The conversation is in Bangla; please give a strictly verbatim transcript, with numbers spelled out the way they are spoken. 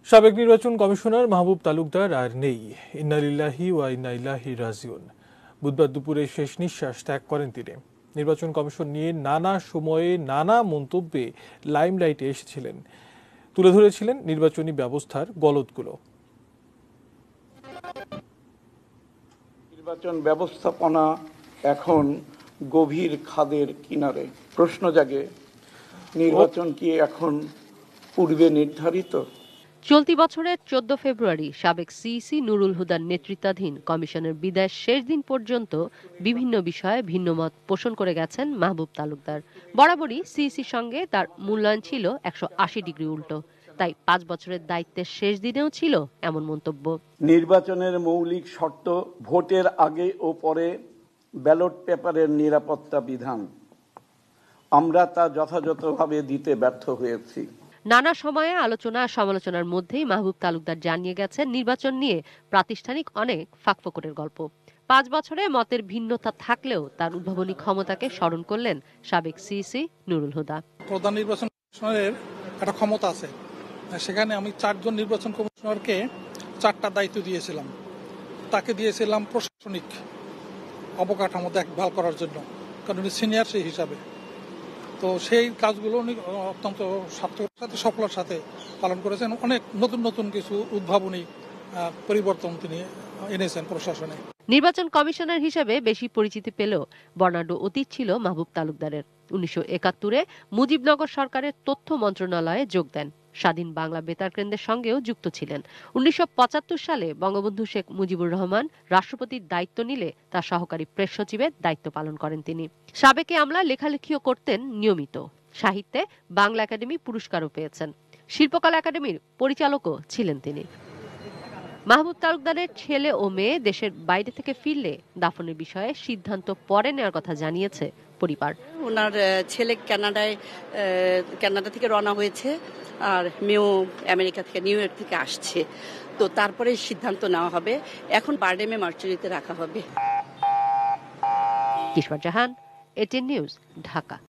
সাবেক নির্বাচন কমিশনার মাহবুব তালুকদার আর নেই। ইন্না লিল্লাহি ওয়া ইন্না ইলাইহি রাজিউন। বুধবার দুপুরে শেষ নিঃশ্বাস ত্যাগ করেন তিনি। নির্বাচন কমিশন নিয়ে নানা সময়ে নানা মন্তব্যে লাইমলাইটে এসেছিলেন, তুলে ধরেছিলেন নির্বাচনী ব্যবস্থার গলদগুলো। নির্বাচন ব্যবস্থাপনা এখন গভীর খাদের কিনারে। প্রশ্ন জাগে, নির্বাচন কি এখন পূর্বে নির্ধারিত? চলতি বছরের চোদ্দ ফেব্রুয়ারি সাবেক সিইসি নুরুল হুদার নেতৃত্বাধীন কমিশনের বিদায়ের শেষ দিন পর্যন্ত বিভিন্ন বিষয়ে ভিন্নমত পোষণ করে গেছেন মাহবুব তালুকদার। বরাবরই সিইসির সঙ্গে তার মূল্যায়ন ছিল একশো আশি ডিগ্রি উল্টো, তাই পাঁচ বছরের দায়িত্বের শেষ দিনেও ছিল এমন মন্তব্য। নির্বাচনের মৌলিক শর্ত ভোটের আগে ও পরে ব্যালট পেপারের নিরাপত্তা বিধান, আমরা তা যথাযথভাবে দিতে ব্যর্থ হয়েছি। নানা সময়ে আলোচনা সমালোচনার মধ্যেই মাহবুব তালুকদার জানিয়ে গেছেন নির্বাচন নিয়ে প্রাতিষ্ঠানিক অনেক ফাঁকফোকরের গল্প। পাঁচ বছরে মতের ভিন্নতা থাকলেও তার উদ্ভাবনী ক্ষমতাকে স্মরণ করলেন সাবেক সিইসি নুরুল হুদা। প্রধান নির্বাচন কমিশনারের একটা ক্ষমতা আছে, সেখানে আমি চারজন নির্বাচন কমিশনারকে চারটা দায়িত্ব দিয়েছিলাম। তাকে দিয়েছিলাম প্রশাসনিক অবকাঠামো দেখভাল করার জন্য, কারণ উনি সিনিয়র সেই হিসাবে। তো সেই কাজগুলো উনি অত্যন্ত সার্থকতার সাথে সফলতার সাথে পালন করেছেন। অনেক নতুন নতুন কিছু উদ্ভাবনী পরিবর্তন তিনি এনেছেন প্রশাসনে। নির্বাচন কমিশনার হিসেবে বেশি পরিচিতি পেলেও বর্ণাঢ্য অতীত ছিল মাহবুব তালুকদারের। উনিশশো একাত্তরে মুজিবনগর সরকারের তথ্য মন্ত্রণালয়ে যোগ দেন। স্বাধীন বাংলা বেতার কেন্দ্রের সঙ্গেও যুক্ত ছিলেন। উনিশশো পঁচাত্তর সালে বঙ্গবন্ধু শেখ মুজিবুর রহমান রাষ্ট্রপতির দায়িত্ব নিলে তার সহকারী প্রেস সচিবের দায়িত্ব পালন করেন তিনি। সাবেক আমলা লেখালেখিও করতেন নিয়মিত। সাহিত্যে বাংলা একাডেমি পুরস্কারও পেয়েছেন। শিল্পকলা একাডেমির পরিচালকও ছিলেন তিনি। মাহবুব তালুকদারের ছেলে ও মেয়ে দেশের বাইরে থেকে ফিরলে দাফনের বিষয়ে সিদ্ধান্ত পরে নেওয়ার কথা জানিয়েছে পরিবার। ওনার ছেলে কানাডায় কানাডা থেকে রওনা হয়েছে, আর মেয়েও আমেরিকা থেকে নিউ ইয়র্ক থেকে আসছে। তো তারপরে সিদ্ধান্ত নেওয়া হবে। এখন বারডেমে মার্চুরিতে রাখা হবে। Kishore Jahan, ATN news, Dhaka.